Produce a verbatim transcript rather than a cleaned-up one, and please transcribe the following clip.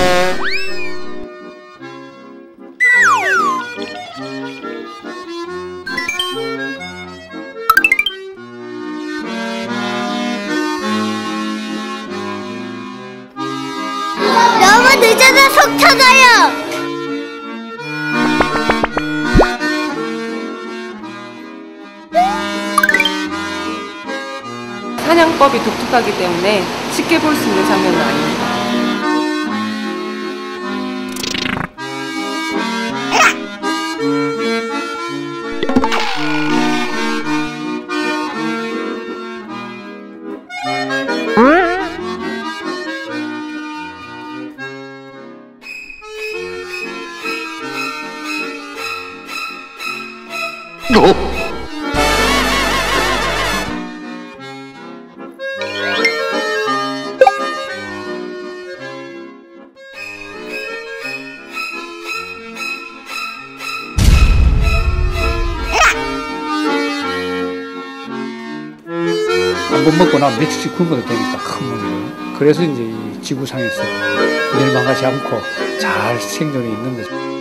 너무 늦어서 속 터져요. 사냥법이 독특하기 때문에 쉽게 볼 수 있는 장면은 아닙니다. 어? 한 번 먹고 나면 며칠씩 굶어도 되니까 큰 놈이에요. 그래서 이제 이 지구상에서 멸망하지 않고 잘 생존해 있는 거죠.